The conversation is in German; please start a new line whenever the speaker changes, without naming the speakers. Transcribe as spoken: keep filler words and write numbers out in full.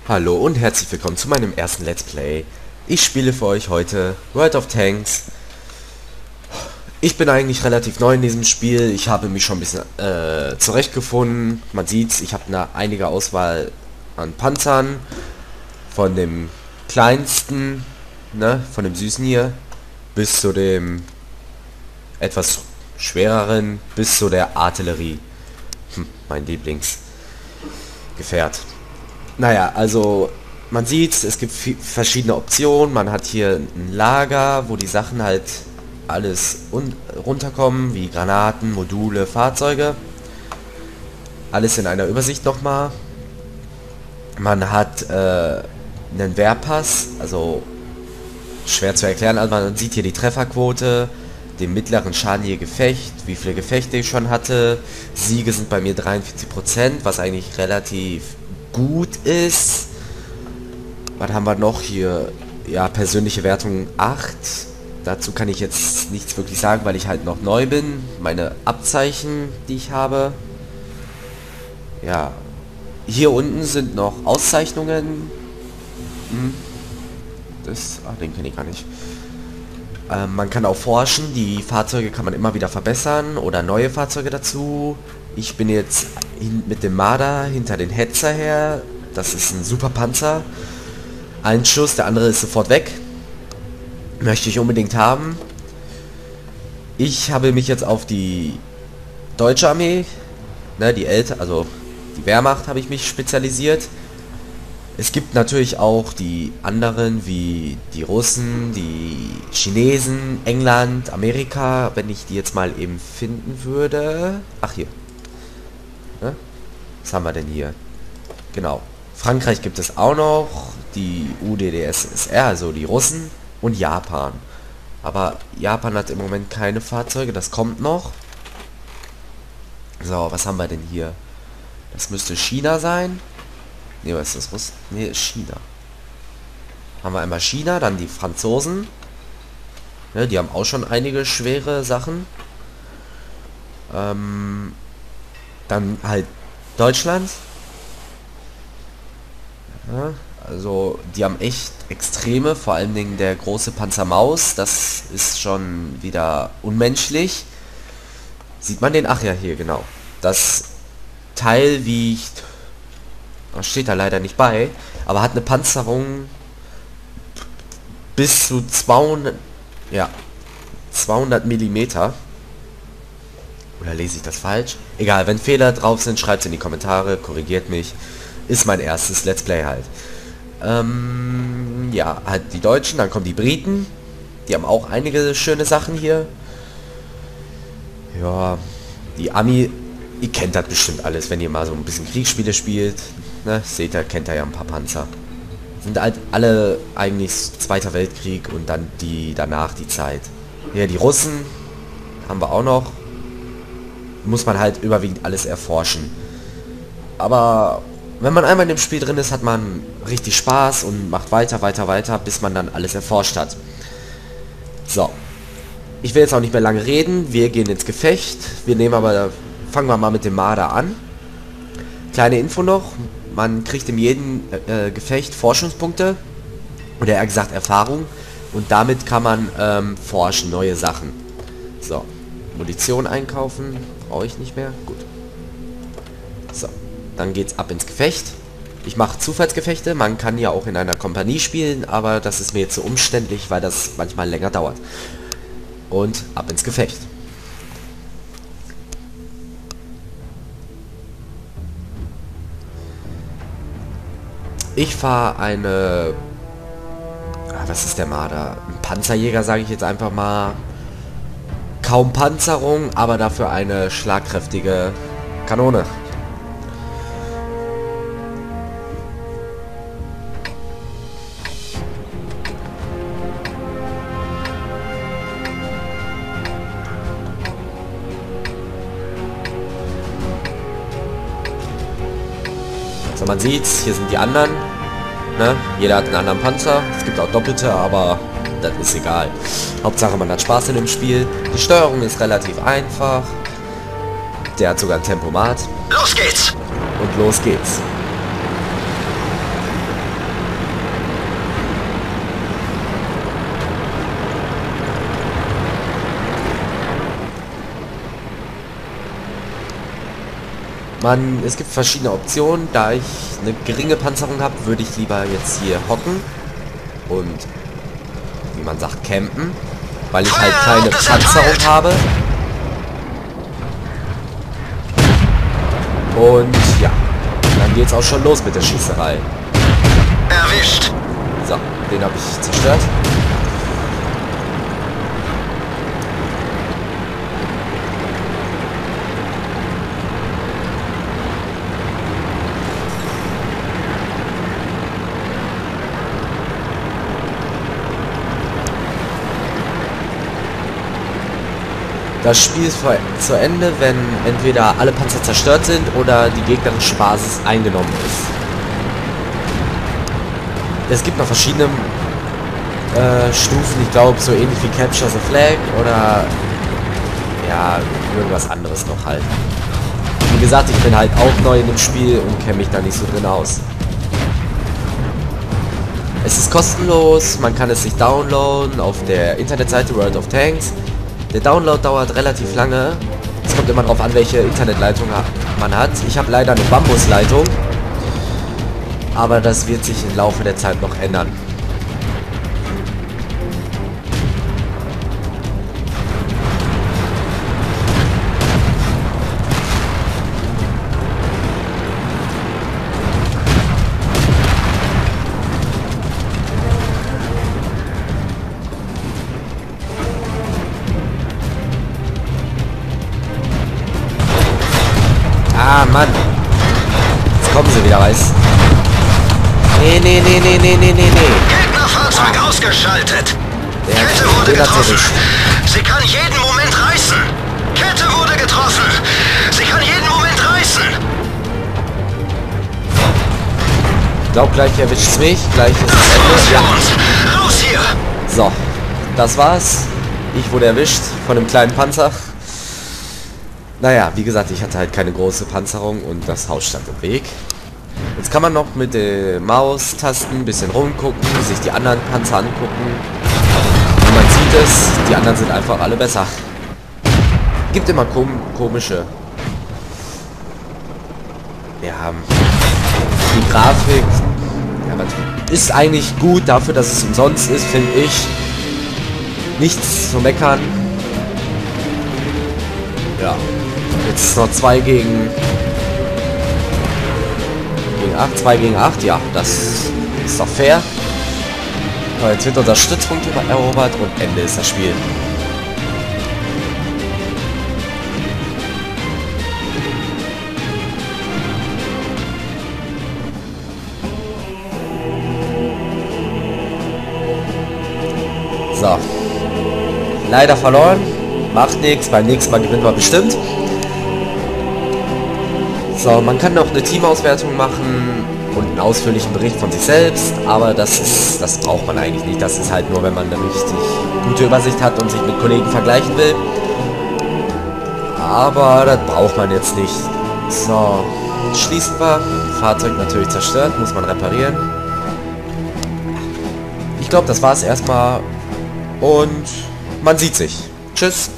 Hallo und herzlich willkommen zu meinem ersten Let's Play. Ich spiele für euch heute World of Tanks. Ich bin eigentlich relativ neu in diesem Spiel. Ich habe mich schon ein bisschen äh, zurechtgefunden. Man sieht's, ich habe eine einige Auswahl an Panzern. Von dem kleinsten, ne, von dem süßen hier, bis zu dem etwas schwereren, bis zu der Artillerie. Hm, mein Lieblingsgefährt. Naja, also man sieht, es gibt verschiedene Optionen. Man hat hier ein Lager, wo die Sachen halt alles runterkommen, wie Granaten, Module, Fahrzeuge. Alles in einer Übersicht nochmal. Man hat äh, einen Wehrpass, also schwer zu erklären, also man sieht hier die Trefferquote, den mittleren Schaden je Gefecht, wie viele Gefechte ich schon hatte. Siege sind bei mir dreiundvierzig Prozent, was eigentlich relativ gut ist. Was haben wir noch hier? Ja, persönliche Wertung acht. Dazu kann ich jetzt nichts wirklich sagen, weil ich halt noch neu bin. Meine Abzeichen, die ich habe. Ja. Hier unten sind noch Auszeichnungen. Hm. Das, ach, den kenne ich gar nicht. Ähm, man kann auch forschen. Die Fahrzeuge kann man immer wieder verbessern oder neue Fahrzeuge dazu. Ich bin jetzt hin, mit dem Marder hinter den Hetzer her. Das ist ein super Panzer. Ein Schuss, der andere ist sofort weg. Möchte ich unbedingt haben. Ich habe mich jetzt auf die deutsche Armee, ne, die älter, also die Wehrmacht, habe ich mich spezialisiert. Es gibt natürlich auch die anderen, wie die Russen, die Chinesen, England, Amerika, wenn ich die jetzt mal eben finden würde. Ach, hier. Ne? Was haben wir denn hier? Genau. Frankreich gibt es auch noch, die U D D S S R, also die Russen, und Japan. Aber Japan hat im Moment keine Fahrzeuge, das kommt noch. So, was haben wir denn hier? Das müsste China sein. Ne, was ist das? Russ? Ne, China. Haben wir einmal China, dann die Franzosen. Ne, die haben auch schon einige schwere Sachen. Ähm, dann halt Deutschland. Ja, also die haben echt Extreme, vor allen Dingen der große Panzer Maus, das ist schon wieder unmenschlich. Sieht man den? Ach ja, hier, genau. Das Teil wiegt, das steht da leider nicht bei, aber hat eine Panzerung bis zu zweihundert, ja, zweihundert Millimeter. Oder lese ich das falsch? Egal, wenn Fehler drauf sind, schreibt es in die Kommentare, korrigiert mich. Ist mein erstes Let's Play halt. Ähm, ja, halt die Deutschen, dann kommen die Briten. Die haben auch einige schöne Sachen hier. Ja, die Ami, ihr kennt das bestimmt alles, wenn ihr mal so ein bisschen Kriegsspiele spielt. Ne, seht ihr, kennt ihr ja ein paar Panzer. Sind halt alle eigentlich Zweiter Weltkrieg und dann die danach die Zeit. Ja, die Russen haben wir auch noch. Muss man halt überwiegend alles erforschen. Aber wenn man einmal in dem Spiel drin ist, hat man richtig Spaß und macht weiter, weiter, weiter, bis man dann alles erforscht hat. So. Ich will jetzt auch nicht mehr lange reden. Wir gehen ins Gefecht. Wir nehmen aber, fangen wir mal mit dem Marder an. Kleine Info noch. Man kriegt in jedem äh, Gefecht Forschungspunkte. Oder eher gesagt Erfahrung. Und damit kann man ähm, forschen, neue Sachen. So. Munition einkaufen. Brauche ich nicht mehr. Gut. So. Dann geht's ab ins Gefecht. Ich mache Zufallsgefechte. Man kann ja auch in einer Kompanie spielen, aber das ist mir jetzt so umständlich, weil das manchmal länger dauert. Und ab ins Gefecht. Ich fahre eine... Ah, was ist der Marder? Ein Panzerjäger, sage ich jetzt einfach mal. Kaum Panzerung, aber dafür eine schlagkräftige Kanone. So, man sieht's, hier sind die anderen. Ne? Jeder hat einen anderen Panzer. Es gibt auch doppelte, aber das ist egal. Hauptsache man hat Spaß in dem Spiel. Die Steuerung ist relativ einfach. Der hat sogar ein Tempomat.
Los geht's!
Und los geht's. Man, es gibt verschiedene Optionen. Da ich eine geringe Panzerung habe, würde ich lieber jetzt hier hocken und, wie man sagt, campen, weil ich halt keine Panzerung habe. Und ja, dann geht's auch schon los mit der Schießerei.
Erwischt.
So, den habe ich zerstört. Das Spiel ist zu Ende, wenn entweder alle Panzer zerstört sind oder die gegnerische Basis eingenommen ist. Es gibt noch verschiedene äh, Stufen, ich glaube so ähnlich wie Capture the Flag oder ja, irgendwas anderes noch halt. Wie gesagt, ich bin halt auch neu in dem Spiel und kenne mich da nicht so drin aus. Es ist kostenlos, man kann es sich downloaden auf der Internetseite World of Tanks. Der Download dauert relativ lange. Es kommt immer darauf an, welche Internetleitung man hat. Ich habe leider eine Bambusleitung. Aber das wird sich im Laufe der Zeit noch ändern. Ah, Mann. Jetzt kommen sie wieder, weiß. Nee, nee, nee, nee, nee, nee, nee, nee.
Gegnerfahrzeug ah. ausgeschaltet.
Der
Kette wurde getroffen. Sie kann jeden Moment reißen. Kette wurde getroffen. Sie kann jeden Moment reißen.
Ich glaube, gleich erwischt es mich. Gleich ist es Ende.
Ja. Raus hier.
So, das war's. Ich wurde erwischt von einem kleinen Panzer. Naja, wie gesagt, ich hatte halt keine große Panzerung und das Haus stand im Weg. Jetzt kann man noch mit den Maustasten ein bisschen rumgucken, sich die anderen Panzer angucken. Und man sieht es, die anderen sind einfach alle besser. Gibt immer kom komische... Ja, die Grafik ja, ist eigentlich gut dafür, dass es umsonst ist, finde ich. Nichts zu meckern. Ja. Jetzt noch zwei gegen... gegen acht, zwei gegen acht, ja, das ist doch fair. Aber jetzt wird unser Stützpunkt erobert und Ende ist das Spiel. So. Leider verloren. Macht nichts, beim nächsten Mal gewinnt man bestimmt. So, man kann noch eine Teamauswertung machen und einen ausführlichen Bericht von sich selbst, aber das ist, das braucht man eigentlich nicht. Das ist halt nur, wenn man eine richtig gute Übersicht hat und sich mit Kollegen vergleichen will. Aber das braucht man jetzt nicht. So, schließen wir. Fahrzeug natürlich zerstört, muss man reparieren. Ich glaube, das war es erstmal und man sieht sich. Tschüss.